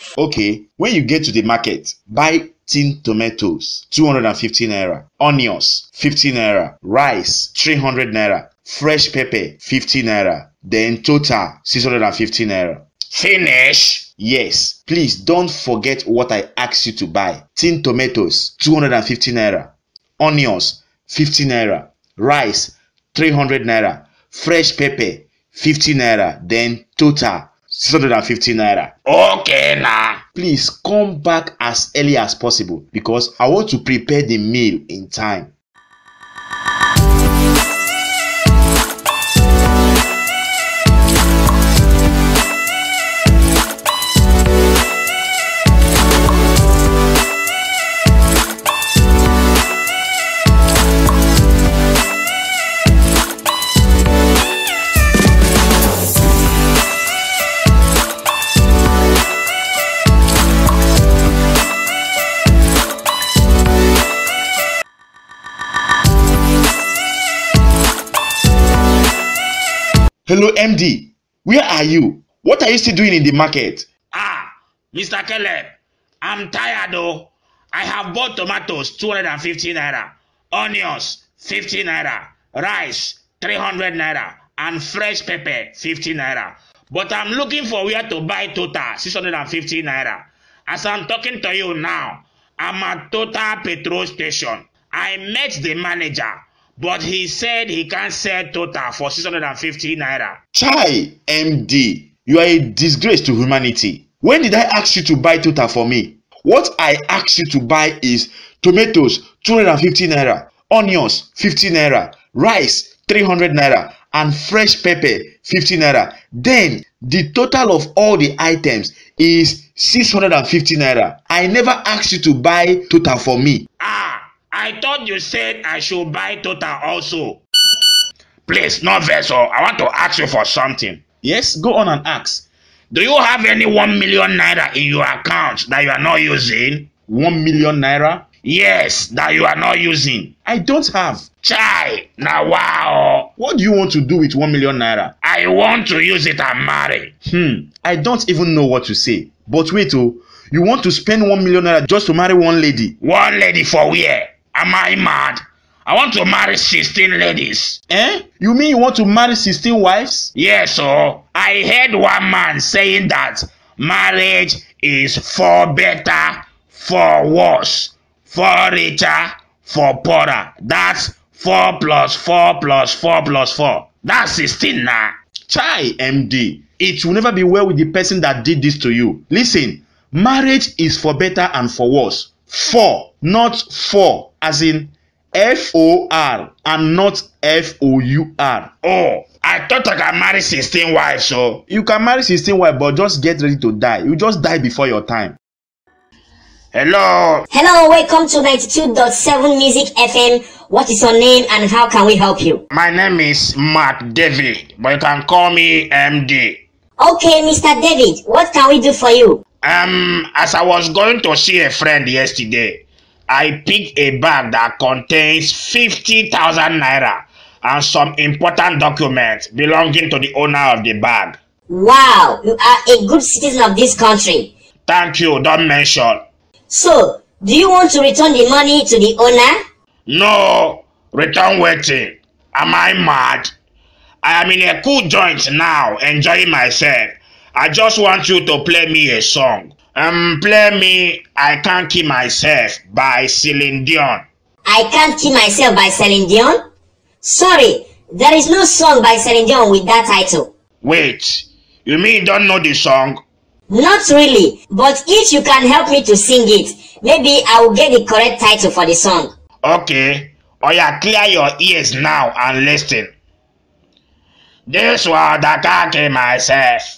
Okay, when you get to the market, buy tin tomatoes, 250 naira, onions, 50 naira, rice, 300 naira, fresh pepper, 50 naira, then total 650 naira. Finish? Yes, please don't forget what I asked you to buy. Tin tomatoes, 250 naira, onions, 50 naira, rice, 300 naira, fresh pepper, 50 naira, then total 650 naira. Okay now. Please come back as early as possible because I want to prepare the meal in time. Hello, MD. Where are you? What are you still doing in the market? Mr. Caleb, I'm tired though. I have bought tomatoes 250 naira, onions 50 naira, rice 300 naira, and fresh pepper 50 naira. But I'm looking for where to buy total 650 naira. As I'm talking to you now, I'm at Total Petrol Station. I met the manager, but he said he can't sell total for 650 naira. Chai, MD, you are a disgrace to humanity. When did I ask you to buy total for me? What I asked you to buy is tomatoes 250 naira, onions 50 naira, rice 300 naira, and fresh pepper 50 naira. Then the total of all the items is 650 naira. I never asked you to buy total for me. I thought you said I should buy total also. Please, no vessel. I want to ask you for something. Yes, go on and ask. Do you have any 1 million naira in your account that you are not using? 1 million naira? Yes, that you are not using. I don't have. Chai, now wow. What do you want to do with 1 million naira? I want to use it and marry. I don't even know what to say. But wait, you want to spend 1 million naira just to marry one lady? One lady for where? Am I mad? I want to marry 16 ladies. You mean you want to marry 16 wives? Yes, I heard one man saying that marriage is for better, for worse, for richer, for poorer. That's 4 plus 4 plus 4 plus 4. That's 16 now. Chai, MD. It will never be well with the person that did this to you. Listen, marriage is for better and for worse. For, not for, as in F-O-R and not F-O-U-R. Oh, I thought I can marry 16 wives, so. You can marry 16 wives, but just get ready to die. You just die before your time. Hello. Hello, welcome to 92.7 Music FM. What is your name and how can we help you? My name is Mark David, but you can call me MD. Okay, Mr. David, what can we do for you? As I was going to see a friend yesterday, I picked a bag that contains 50,000 naira and some important documents belonging to the owner of the bag. Wow, you are a good citizen of this country. Thank you, don't mention. So, do you want to return the money to the owner? No, return waiting. Am I mad? I am in a cool joint now, enjoying myself. I just want you to play me a song. Play me I Can't Kill Myself by Celine Dion. I Can't Kill Myself by Celine Dion? Sorry, there is no song by Celine Dion with that title. Wait, you mean you don't know the song? Not really, but if you can help me to sing it, maybe I will get the correct title for the song. Okay, clear your ears now and listen. This one I can't kill myself.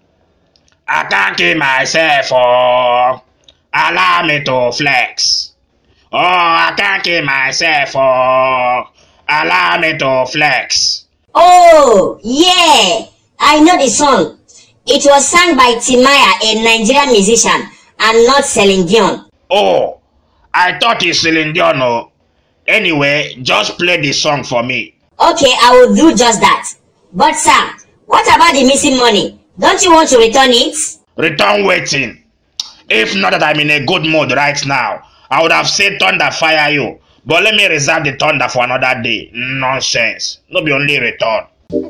I can't kill myself, oh, allow me to flex. Oh, I can't kill myself, oh, allow me to flex. Oh, yeah, I know the song. It was sung by Timaya, a Nigerian musician, and not Celine Dion. Oh, I thought it's Celine Dion, oh. Anyway, just play the song for me. Okay, I will do just that. But sir, what about the missing money? Don't you want to return it? Return waiting. If not that I'm in a good mood right now, I would have said thunder fire you. But let me reserve the thunder for another day. Nonsense. No be only return.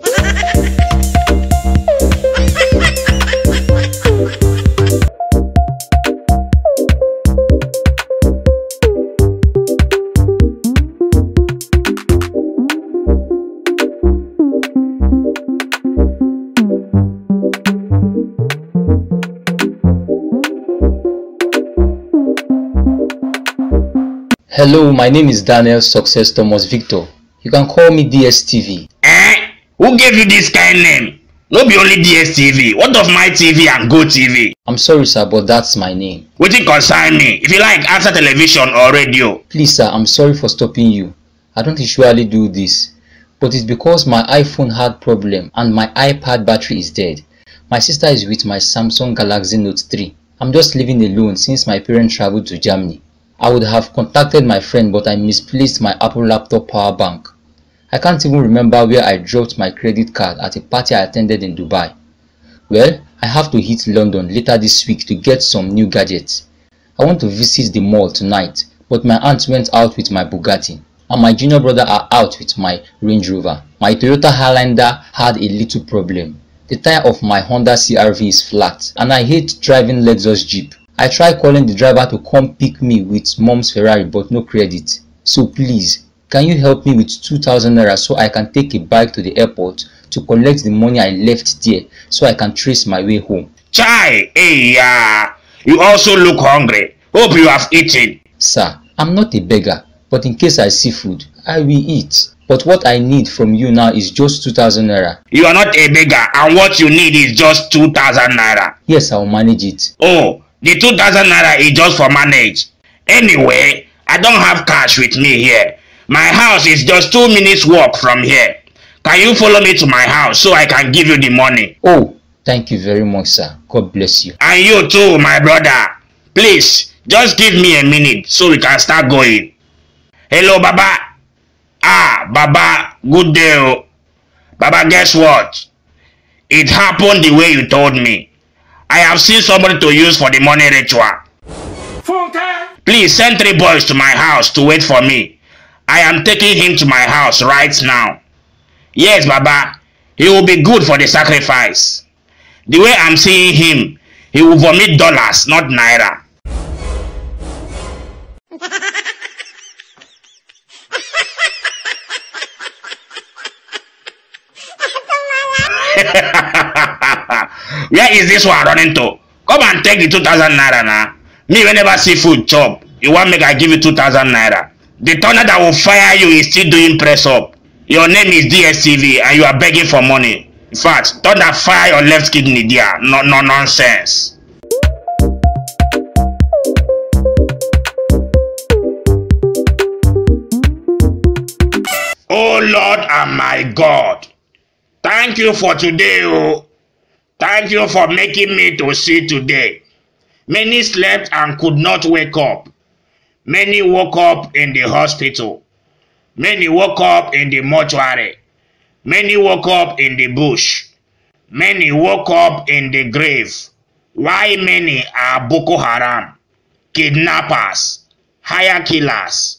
Hello, my name is Daniel Success Thomas Victor. You can call me DSTV. Who gave you this kind name? No be only DSTV. What of my TV and Go TV? I'm sorry sir, but that's my name. Wetin concern me? If you like, answer television or radio. Please sir, I'm sorry for stopping you. I don't usually do this. But it's because my iPhone had problem and my iPad battery is dead. My sister is with my Samsung Galaxy Note 3. I'm just living alone since my parents traveled to Germany. I would have contacted my friend, but I misplaced my Apple laptop power bank. I can't even remember where I dropped my credit card at a party I attended in Dubai. Well, I have to hit London later this week to get some new gadgets. I want to visit the mall tonight, but my aunt went out with my Bugatti, and my junior brother are out with my Range Rover. My Toyota Highlander had a little problem. The tire of my Honda CR-V is flat, and I hate driving Lexus Jeep. I tried calling the driver to come pick me with mom's Ferrari, but no credit. So please, can you help me with 2,000 naira so I can take a bike to the airport to collect the money I left there so I can trace my way home? Chai, you also look hungry. Hope you have eaten. Sir, I'm not a beggar, but in case I see food, I will eat. But what I need from you now is just 2,000 naira. You are not a beggar, and what you need is just 2,000 naira. Yes, I'll manage it. Oh, the 2,000 naira is just for manage. Anyway, I don't have cash with me here. My house is just 2 minutes walk from here. Can you follow me to my house so I can give you the money? Oh, thank you very much, sir. God bless you. And you too, my brother. Please, just give me a minute so we can start going. Hello, Baba. Baba, good day. Baba, guess what? It happened the way you told me. I have seen somebody to use for the money ritual. Please send 3 boys to my house to wait for me. I am taking him to my house right now. Yes, Baba, he will be good for the sacrifice. The way I'm seeing him, he will vomit dollars, not naira. Where is this one running to? Come and take the 2,000 naira now. Me will never see food chop. You want make I give you 2,000 naira? The tunnel that will fire you is still doing press up. Your name is DSTV and you are begging for money. In fact, thunder fire your left kidney there. No nonsense. Oh Lord and my God. Thank you for today, oh. Thank you for making me to see today. Many slept and could not wake up. Many woke up in the hospital. Many woke up in the mortuary. Many woke up in the bush. Many woke up in the grave. Why many are Boko Haram, kidnappers, hire killers,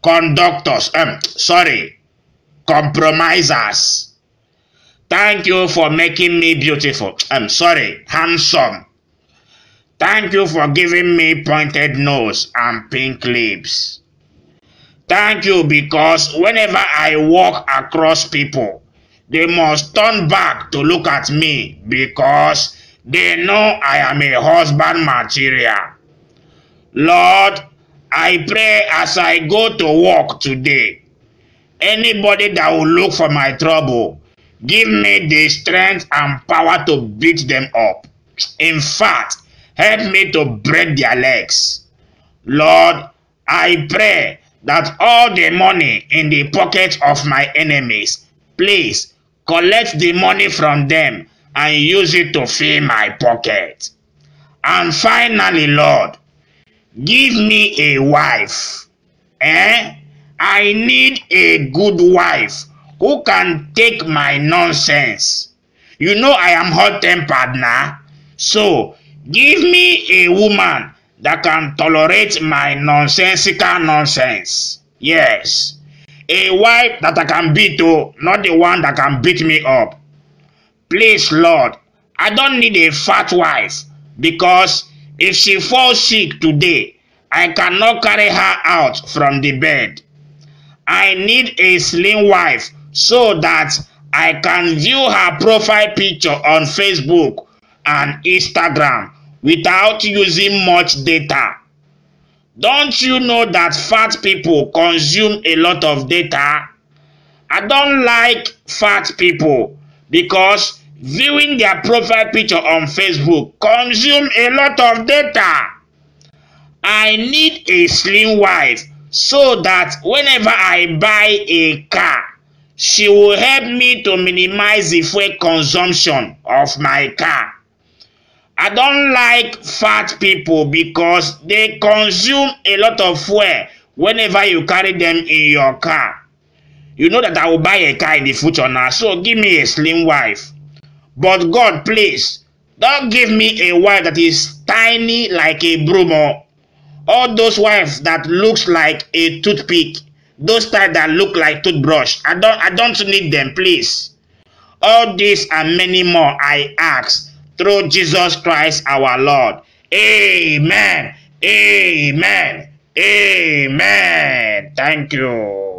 compromisers. Thank you for making me beautiful. Handsome. Thank you for giving me pointed nose and pink lips. Thank you because whenever I walk across people, they must turn back to look at me because they know I am a husband material. Lord, I pray as I go to work today, anybody that will look for my trouble, give me the strength and power to beat them up. In fact, help me to break their legs. Lord, I pray that all the money in the pockets of my enemies, please collect the money from them and use it to fill my pocket. And finally, Lord, give me a wife. I need a good wife who can take my nonsense. You know I am hot-tempered now, so Give me a woman that can tolerate my nonsensical nonsense. Yes. A wife that I can beat, oh, not the one that can beat me up. Please, Lord, I don't need a fat wife, because if she falls sick today, I cannot carry her out from the bed. I need a slim wife so that I can view her profile picture on Facebook and Instagram without using much data. Don't you know that fat people consume a lot of data? I don't like fat people because viewing their profile picture on Facebook consume a lot of data. I need a slim wife so that whenever I buy a car, she will help me to minimize the fuel consumption of my car. I don't like fat people because they consume a lot of fuel whenever you carry them in your car. You know that I will buy a car in the future now, so give me a slim wife. But God, please, don't give me a wife that is tiny like a broom. All those wives that looks like a toothpick, those type that look like toothbrush, I don't need them, please. All this and many more I ask through Jesus Christ our Lord. Amen. Amen. Amen. Thank you.